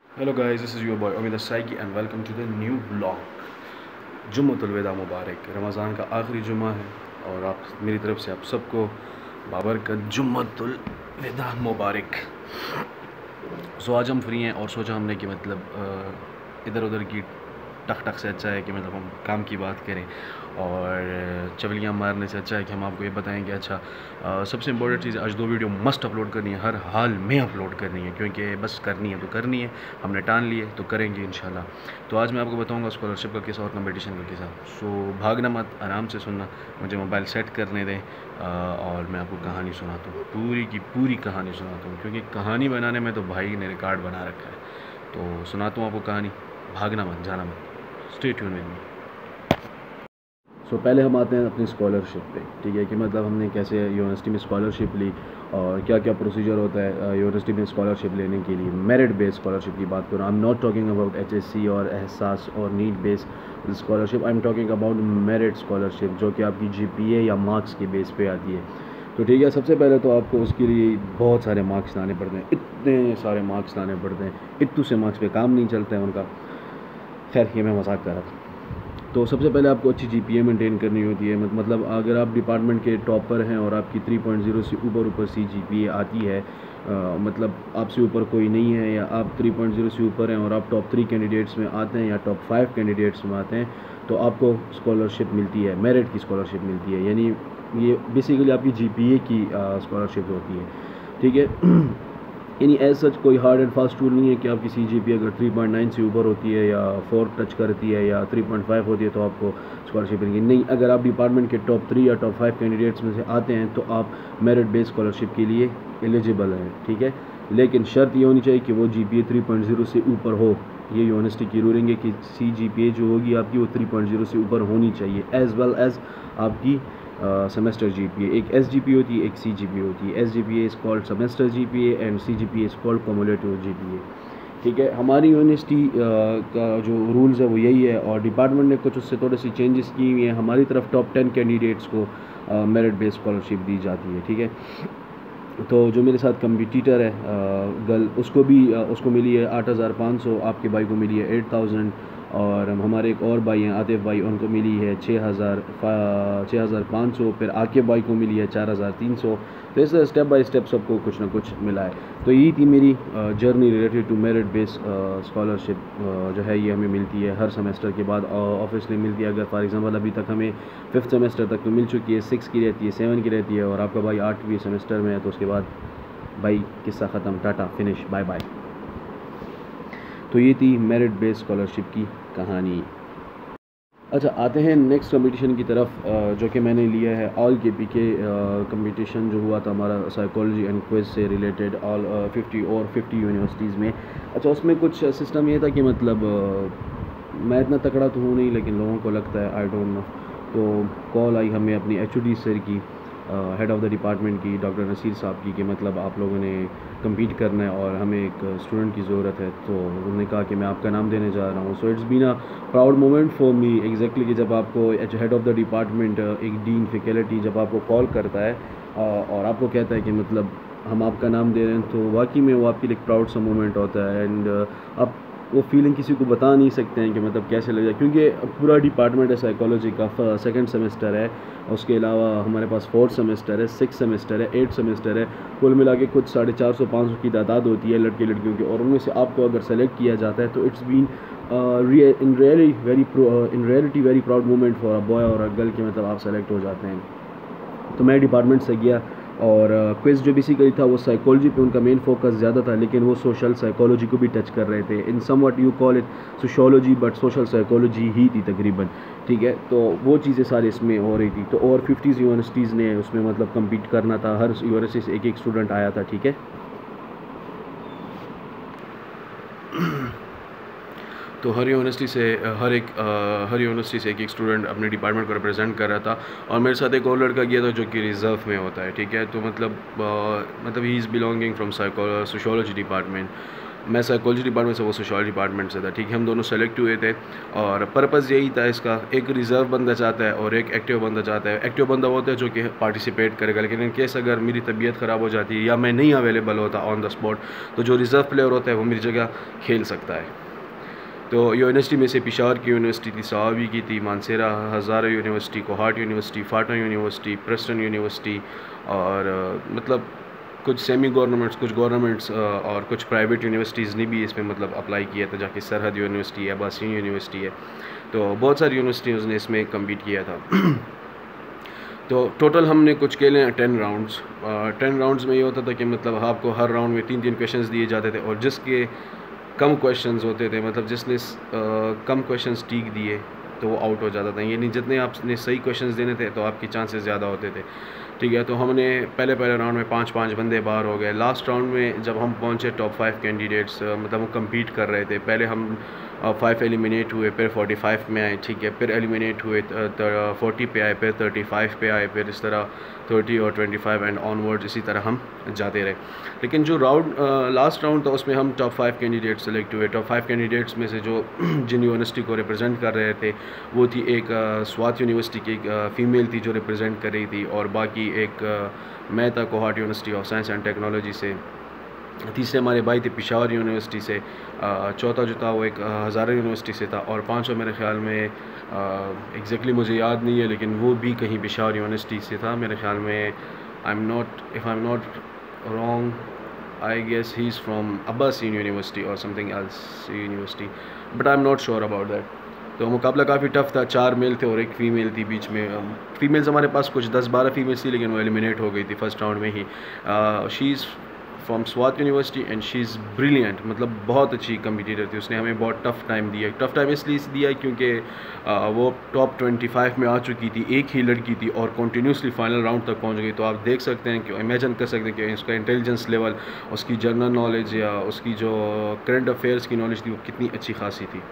Hello guys, this is your boy Omid Saiki and welcome to the new vlog. जुम्मतुल विदा मुबारक। रमज़ान का आखिरी जुम्मा है और आप मेरी तरफ से आप सबको बाबरकत जुम्मतुल विदा मुबारक। आज हम फ्री हैं और सोचा हमने कि मतलब इधर उधर की टक टक से अच्छा है कि मतलब हम काम की बात करें और चवलियाँ मारने से अच्छा है कि हम आपको ये बताएं कि अच्छा सबसे इम्पोर्टेंट चीज़ आज 2 वीडियो मस्ट अपलोड करनी है, हर हाल में अपलोड करनी है, क्योंकि बस करनी है तो करनी है, हमने ठान लिए तो करेंगे इंशाल्लाह। तो आज मैं आपको बताऊंगा स्कॉलरशिप का किस्सा और कंपटीशन का किस्सा। सो भागना मत, आराम से सुनना, मुझे मोबाइल सेट करने दें और मैं आपको कहानी सुनाता हूँ, पूरी की पूरी कहानी सुनाता हूँ, क्योंकि कहानी बनाने में तो भाई ने रिकॉर्ड बना रखा है। तो सुनाता हूँ आपको कहानी, भागना मत, जाना मत, stay tune with me. So पहले हम आते हैं अपनी स्कॉलरशिप पे, ठीक है, कि मतलब हमने कैसे यूनिवर्सिटी में स्कॉलरशिप ली और क्या क्या प्रोसीजर होता है यूनिवर्सिटी में स्कॉलरशिप लेने के लिए। मेरिट बेस्ड स्कॉलरशिप की बात करूँ, I am not talking about HSC और एहसास और need based scholarship, I am talking about merit scholarship, जो कि आपकी GPA या मार्क्स के बेस पे आती है। तो ठीक है, सबसे पहले तो आपको उसके लिए बहुत सारे मार्क्स लाने पड़ते हैं, इतने सारे मार्क्स लाने पड़ते हैं, इतने से मार्क्स पे काम नहीं चलता है उनका। खैर, ये मैं मजाक कर रहा था। तो सबसे पहले आपको अच्छी GPA मेंटेन करनी होती है, मतलब अगर आप डिपार्टमेंट के टॉपर हैं और आपकी 3.0 से ऊपर CGPA आती है, मतलब आपसे ऊपर कोई नहीं है, या आप 3.0 से ऊपर हैं और आप टॉप 3 कैंडिडेट्स में आते हैं या टॉप 5 कैंडिडेट्स में आते हैं, तो आपको स्कॉलरशिप मिलती है, मेरिट की स्कॉलरशिप मिलती है, यानी ये बेसिकली आपकी GPA की स्कॉलरशिप होती है, ठीक है। यानी एज सच कोई हार्ड एंड फास्ट रूल नहीं है कि आपकी CGPA अगर 3.9 से ऊपर होती है या 4 टच करती है या 3.5 होती है तो आपको स्कॉलरशिप मिलेगी। नहीं, अगर आप डिपार्टमेंट के टॉप 3 या टॉप 5 कैंडिडेट्स में से आते हैं तो आप मेरिट बेस्ड स्कॉलरशिप के लिए एलिजिबल हैं, ठीक है। लेकिन शर्त ये होनी चाहिए कि वो GPA 3.0 से ऊपर हो। ये यूनिवर्सिटी की रूलिंग है कि CGPA जो होगी आपकी वो 3.0 से ऊपर होनी चाहिए, एज़ वेल एज़ आपकी सेमेस्टर GPA। एक SGPA होती है, एक CGPA होती है। SGPA is called semester GPA and CGPA is called cumulative GPA, ठीक है। हमारी यूनिवर्सिटी का जो रूल्स है वो यही है और डिपार्टमेंट ने कुछ उससे थोड़ी सी चेंजेस की हुई हैं। हमारी तरफ टॉप 10 कैंडिडेट्स को मेरिट बेस्ड स्कॉलरशिप दी जाती है, ठीक है। तो जो मेरे साथ कंपटीटर है गर्ल, उसको भी उसको मिली है 8,500, आपके भाई को मिली है 8,000, और हमारे एक और भाई हैं आतिफ भाई, उनको मिली है 6,500, फिर आके भाई को मिली है 4,300। तो इस स्टेप बाय स्टेप सबको कुछ ना कुछ मिला है। तो यही थी मेरी journey related to merit based scholarship, जो है ये हमें मिलती है हर सेमेस्टर के बाद, ऑब्वियसली मिलती है। अगर फॉर एग्जांपल अभी तक हमें 5th सेमेस्टर तक तो मिल चुकी है, 6 की रहती है, 7 की रहती है, और आपका भाई 8वीं सेमेस्टर में है, तो उसके बाद भाई किस्सा ख़त्म, टाटा फिनिश, बाय बाय। तो ये थी मेरिट बेस्ड स्कॉलरशिप की कहानी। अच्छा, आते हैं नेक्स्ट कंपटीशन की तरफ, जो कि मैंने लिया है ऑल KPK कंपटीशन जो हुआ था हमारा साइकोलॉजी एंड क्विज से रिलेटेड, ऑल 50 यूनिवर्सिटीज़ में। अच्छा, उसमें कुछ सिस्टम ये था कि मतलब मैं इतना तकड़ा तो हूँ नहीं, लेकिन लोगों को लगता है, आई डोंट नो। तो कॉल आई हमें अपनी HOD सर की, हेड ऑफ़ द डिपार्टमेंट की, डॉक्टर नसीर साहब की, कि मतलब आप लोगों ने कम्पीट करना है और हमें एक स्टूडेंट की ज़रूरत है। तो उन्होंने कहा कि मैं आपका नाम देने जा रहा हूँ। So it's been a proud moment for me exactly, कि जब आपको हेड ऑफ़ द डिपार्टमेंट, एक डीन फैकल्टी जब आपको कॉल करता है और आपको कहता है कि मतलब हम आपका नाम दे रहे हैं, तो वाकई में वो आपके लिए एक प्राउड सा मोमेंट होता है। एंड आप वो फीलिंग किसी को बता नहीं सकते हैं कि मतलब कैसे लगेगा, क्योंकि पूरा डिपार्टमेंट है साइकोलॉजी का, 2nd सेमेस्टर है, उसके अलावा हमारे पास 4th सेमेस्टर है, 6th सेमेस्टर है, 8th सेमेस्टर है, कुल मिला के कुछ 450-500 की तादाद होती है लड़के लड़कियों की, और उनमें से आपको अगर सेलेक्ट किया जाता है तो it's been in reality very proud moment for a boy और अ गर्ल, कि मतलब आप सेलेक्ट हो जाते हैं। तो मैं डिपार्टमेंट से गया और क्विज़ जो बेसिकली था वो साइकोलॉजी पे उनका मेन फोकस ज़्यादा था, लेकिन वो सोशल साइकोलॉजी को भी टच कर रहे थे। In sum what you call it sociology, but social psychology ही थी तकरीबन, ठीक है। तो वो चीज़ें सारी इसमें हो रही थी। तो और 50 यूनिवर्सिटीज़ ने उसमें मतलब कम्पीट करना था, हर यूनिवर्सिटी से एक स्टूडेंट आया था, ठीक है। तो हर यूनिवर्सिटी से एक स्टूडेंट अपने डिपार्टमेंट को रिप्रेजेंट कर रहा था, और मेरे साथ एक और लड़का गया था जो कि रिज़र्व में होता है, ठीक है। तो मतलब he is belonging from sociology department. मैं साइकोलॉजी डिपार्टमेंट से, वो सोशोलॉजी डिपार्टमेंट से था, ठीक है। हम दोनों सेलेक्ट हुए थे और पर्पज़ यही था इसका, एक रिज़र्व बंदा चाहता है और एक एक्टिव बंदा चाहता है। एक्टिव बंदा होता है जो कि पार्टिसिपेट करेगा, लेकिन इन केस अगर मेरी तबीयत ख़राब हो जाती है या मैं नहीं अवेलेबल होता ऑन द स्पॉट, तो जो रिज़र्व प्लेयर होता है वो मेरी जगह खेल सकता है। तो यूनिवर्सिटी में से पेशावर की यूनिवर्सिटी थी, सवाबी की थी, Mansehra Hazara university, Kohat university, FATA university, Preston university और मतलब कुछ सेमी गवर्नमेंट्स, कुछ गवर्नमेंट्स और कुछ प्राइवेट यूनिवर्सिटीज़ ने भी इसमें मतलब अप्लाई किया था, जाके सरहद यूनिवर्सिटी है, अब्बासिया यूनिवर्सिटी है, तो बहुत सारी यूनिवर्सिटीज़ ने इसमें कम्पीट किया था। तो टोटल हमने कुछ खेले हैं 10 राउंड्स। 10 राउंड्स में ये होता था कि मतलब आपको हर राउंड में 3-3 क्वेश्चंस दिए जाते थे और जिसके कम क्वेश्चंस होते थे, मतलब जिसने कम क्वेश्चंस ठीक दिए तो वो आउट हो जाता था, यानी जितने आपने सही क्वेश्चंस देने थे तो आपके चांसेस ज़्यादा होते थे, ठीक है। तो हमने पहले राउंड में 5-5 बंदे बाहर हो गए। लास्ट राउंड में जब हम पहुंचे टॉप 5 कैंडिडेट्स, मतलब वो कम्पीट कर रहे थे, पहले हम 5 एलिमिनेट हुए, फिर 45 में आए, ठीक है, फिर एलिमिनेट हुए 40 पे आए, फिर 35 पे आए, फिर इस तरह 30 और 25 एंड ऑनवर्ड्स इसी तरह हम जाते रहे। लेकिन जो राउंड लास्ट राउंड था उसमें हम टॉप 5 कैंडिडेट सेलेक्ट हुए। टॉप 5 कैंडिडेट्स में से जो जिन यूनिवर्सिटी को रिप्रेजेंट कर रहे थे वो थी एक स्वात यूनिवर्सिटी की एक फ़ीमेल थी जो रिप्रेजेंट कर रही थी, और बाकी एक मैं था Kohat university of science and technology से, तीसरे हमारे भाई थे पेशावर यूनिवर्सिटी से, चौथा जो था वो एक हज़ारा यूनिवर्सिटी से था, और पाँचवा मेरे ख़्याल में एग्जैक्टली मुझे याद नहीं है लेकिन वो भी कहीं पेशावर यूनिवर्सिटी से था मेरे ख़्याल में। I am not wrong, I guess he is from Abbasia university और something else university, but I am not sure about that. तो मुकाबला काफ़ी टफ था, 4 मेल थे और एक फ़ीमेल थी बीच में। फ़ीमेल्स हमारे पास कुछ 10-12 फीमेल्स थी लेकिन वो एलिमिनेट हो गई थी फर्स्ट राउंड में ही। She is from Swat university and she is brilliant, मतलब बहुत अच्छी कम्पिटिटर थी। उसने हमें बहुत टफ़ टाइम दिया। टफ़ टाइम इसलिए दिया क्योंकि वो टॉप 25 में आ चुकी थी, एक ही लड़की थी और कंटिन्यूसली फाइनल राउंड तक पहुंच गई। तो आप देख सकते हैं कि इमेजिन कर सकते हैं कि उसका इंटेलिजेंस लेवल, उसकी जनरल नॉलेज या उसकी जो करंट अफेयर्स की नॉलेज थी वो कितनी अच्छी खासी थी।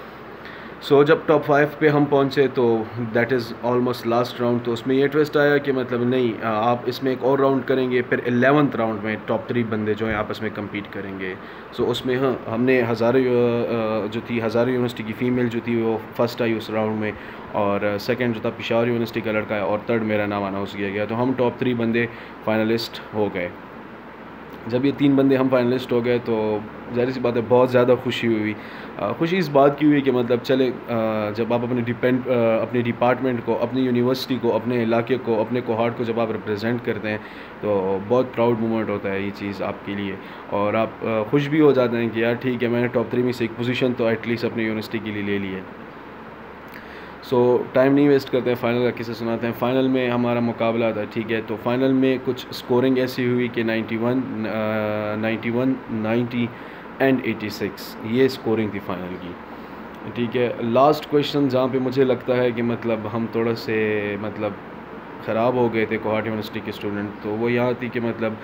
सो जब टॉप 5 पे हम पहुंचे तो that is almost last round, तो उसमें ये ट्विस्ट आया कि मतलब नहीं, आप इसमें एक और राउंड करेंगे, फिर 11th राउंड में टॉप 3 बंदे जो हैं आपस में कम्पीट करेंगे। सो उसमें हाँ, हमने हज़ारा यूनिवर्सिटी की फ़ीमेल जो थी वो फर्स्ट आई उस राउंड में, और सेकंड जो था पेशावर यूनिवर्सिटी का लड़का है, और थर्ड मेरा नाम अनाउंस किया गया। तो हम टॉप 3 बंदे फाइनलिस्ट हो गए। जब ये 3 बंदे हम फाइनलिस्ट हो गए तो ज़ाहिर सी बात है बहुत ज़्यादा खुशी हुई। खुशी इस बात की हुई कि मतलब चले, जब आप अपने डिपार्टमेंट को, अपनी यूनिवर्सिटी को, अपने इलाके को, अपने कोहार्ट को जब आप रिप्रेजेंट करते हैं तो बहुत प्राउड मोमेंट होता है ये चीज़ आपके लिए, और आप खुश भी हो जाते हैं कि यार ठीक है, मैंने टॉप 3 में से एक पोजीशन तो एटलीस्ट अपनी यूनिवर्सिटी के लिए ले ली है। सो टाइम नहीं वेस्ट करते हैं, फ़ाइनल का किस्सा सुनाते हैं। फ़ाइनल में हमारा मुकाबला था, ठीक है। तो फ़ाइनल में कुछ स्कोरिंग ऐसी हुई कि 91, 90 एंड 86, ये स्कोरिंग थी फ़ाइनल की, ठीक है। लास्ट क्वेश्चन जहाँ पे मुझे लगता है कि मतलब हम थोड़ा से मतलब ख़राब हो गए थे कोहाट यूनिवर्सिटी के स्टूडेंट, तो वो यहाँ थी कि मतलब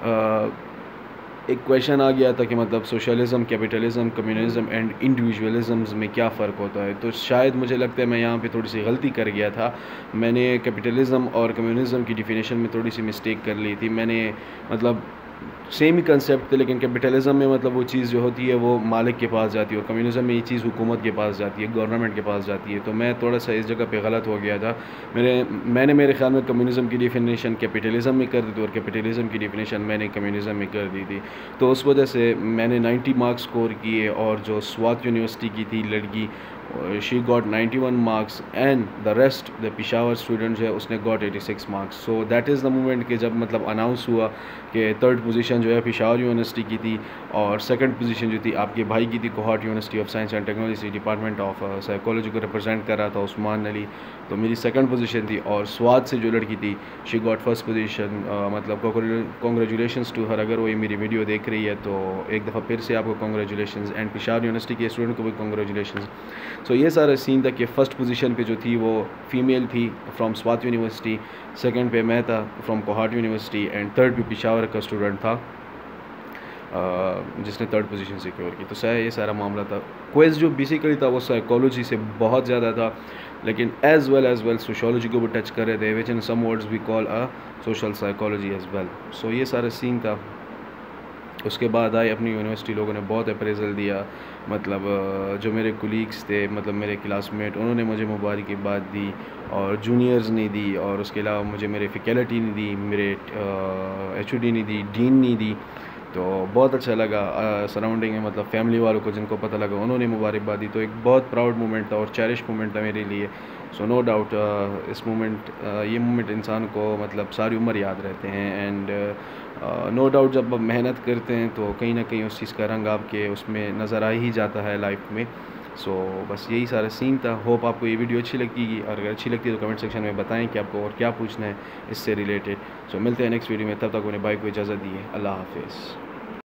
एक क्वेश्चन आ गया था कि मतलब socialism, capitalism, communism and individualism में क्या फ़र्क होता है। तो शायद मुझे लगता है मैं यहाँ पे थोड़ी सी गलती कर गया था। मैंने कैपिटलिज़म और कम्युनिज़म की डिफिनेशन में थोड़ी सी मिस्टेक कर ली थी। मैंने मतलब सेम ही कंसेप्ट थे, लेकिन कैपिटलिज़म में मतलब वो चीज़ जो होती है वो मालिक के पास जाती है, और कम्युनिज़म में ये चीज़ हुकूमत के पास जाती है, गवर्नमेंट के पास जाती है। तो मैं थोड़ा सा इस जगह पे गलत हो गया था। मैंने मेरे ख्याल में कम्युनिज़म की डिफिनेशन कैपिटलिज़म में कर दी थी और कैपिटलिज़म की डिफिनेशन मैंने कम्युनिज़म में कर दी थी। तो उस वजह से मैंने 90 मार्क्स स्कोर किए, और जो स्वात यूनिवर्सिटी की थी लड़की, she got 91 marks and the rest the Peshawar student है उसने got 86 marks. So that is the moment कि जब मतलब अनाउंस हुआ कि थर्ड पोजीशन जो है पेशावर यूनिवर्सिटी की थी, और सेकंड पोजीशन जो थी आपके भाई की थी Kohat university of science and technology, department of psychology को रिप्रेजेंट कर रहा था उस्मान अली, तो मेरी सेकंड पोजीशन थी। और स्वात से जो लड़की थी शी गॉट फर्स्ट पोजीशन। मतलब कॉन्ग्रेचुलेशंस टू हर, अगर वो ये मेरी वीडियो देख रही है तो एक दफ़ा फिर से आपको कॉन्ग्रेचुलेशंस, एंड पेशावर यूनिवर्सिटी के स्टूडेंट को भी कॉन्ग्रेचुलेशंस। सो ये सारा सीन था कि फ़र्स्ट पोजीशन पे जो थी वो फ़ीमेल थी फ्रॉम स्वात यूनिवर्सिटी, सेकंड पे मैं था from Kohat university, and third पे पेशावर का स्टूडेंट था जिसने थर्ड पोजीशन सिक्योर की। तो ये सारा मामला था। क्विज़ जो बेसिकली था वो साइकोलॉजी से बहुत ज़्यादा था, लेकिन एज़ वेल सोशोलॉजी को भी टच कर रहे थे, which in some words we call a social psychology as well. So ये सारा सीन था। उसके बाद आए अपनी यूनिवर्सिटी, लोगों ने बहुत अप्रेज़ल दिया, मतलब जो मेरे कुलीग्स थे, मतलब मेरे क्लासमेट, उन्होंने मुझे मुबारकबाद दी और जूनियर्स ने दी, और उसके अलावा मुझे मेरे फैकल्टी ने दी, मेरे एचओडी ने दी, डीन ने दी। तो बहुत अच्छा लगा। सराउंडिंग में मतलब फैमिली वालों को जिनको पता लगा उन्होंने मुबारकबाद दी, तो एक बहुत प्राउड मोमेंट था और चेरिश मोमेंट था मेरे लिए। सो नो डाउट इस मोमेंट ये मोमेंट इंसान को मतलब सारी उम्र याद रहते हैं। एंड नो डाउट जब आप मेहनत करते हैं तो कहीं ना कहीं उस चीज़ का रंग आपके उसमें नज़र आ ही जाता है लाइफ में। सो बस यही सारा सीन था। होप आपको ये वीडियो अच्छी लगेगी, और अगर अच्छी लगती है तो कमेंट सेक्शन में बताएं कि आपको और क्या पूछना है इससे रिलेटेड। सो मिलते हैं नेक्स्ट वीडियो में, तब तक उन्हें भाई को इजाज़त दी है। अल्लाह हाफिज़।